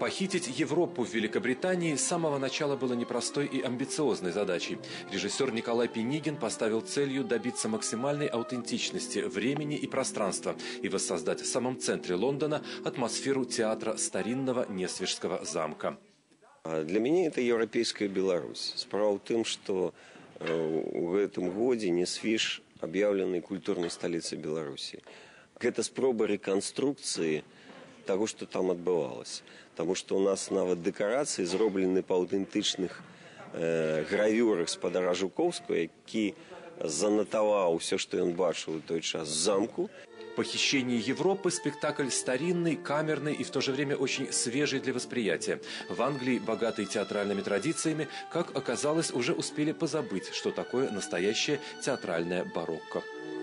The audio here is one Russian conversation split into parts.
Похитить Европу в Великобритании с самого начала было непростой и амбициозной задачей. Режиссер Николай Пинигин поставил целью добиться максимальной аутентичности времени и пространства и воссоздать в самом центре Лондона атмосферу театра старинного Несвежского замка. Для меня это европейская Беларусь. Справа в том, что в этом году Несвиж объявленный культурной столицей Беларуси. Это спроба реконструкции того, что там отбывалось. Потому что у нас нават декорации зроблены по аутентичных гравюрах спадара Жуковского, які занотовал все, что он бачил в тот час в замку. «Похищение Европы» – спектакль старинный, камерный и в то же время очень свежий для восприятия. В Англии, богатый театральными традициями, как оказалось, уже успели позабыть, что такое настоящее театральное барокко.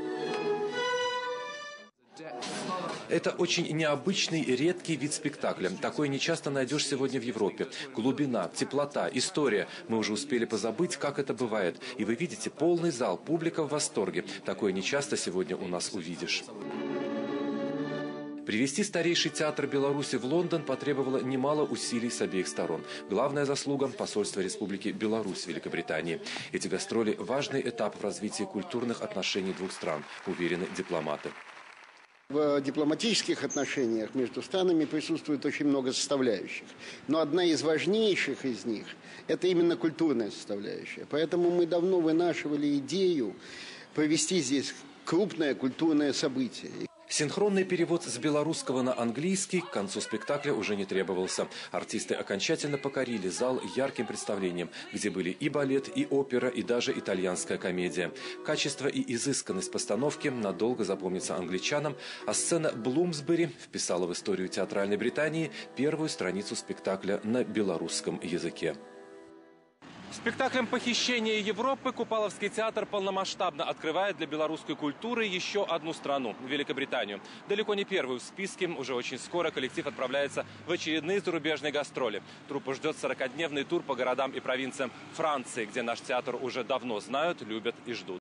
Это очень необычный, редкий вид спектакля. Такое нечасто найдешь сегодня в Европе. Глубина, теплота, история. Мы уже успели позабыть, как это бывает. И вы видите полный зал, публика в восторге. Такое нечасто сегодня у нас увидишь. Привести старейший театр Беларуси в Лондон потребовало немало усилий с обеих сторон. Главная заслуга – посольство Республики Беларусь в Великобритании. Эти гастроли – важный этап в развитии культурных отношений двух стран, уверены дипломаты. В дипломатических отношениях между странами присутствует очень много составляющих. Но одна из важнейших из них – это именно культурная составляющая. Поэтому мы давно вынашивали идею провести здесь крупное культурное событие. Синхронный перевод с белорусского на английский к концу спектакля уже не требовался. Артисты окончательно покорили зал ярким представлением, где были и балет, и опера, и даже итальянская комедия. Качество и изысканность постановки надолго запомнится англичанам, а сцена Блумсбери вписала в историю театральной Британии первую страницу спектакля на белорусском языке. Спектаклем «Похищение Европы» Купаловский театр полномасштабно открывает для белорусской культуры еще одну страну – Великобританию. Далеко не первую в списке. Уже очень скоро коллектив отправляется в очередные зарубежные гастроли. Труппу ждет 40-дневный тур по городам и провинциям Франции, где наш театр уже давно знают, любят и ждут.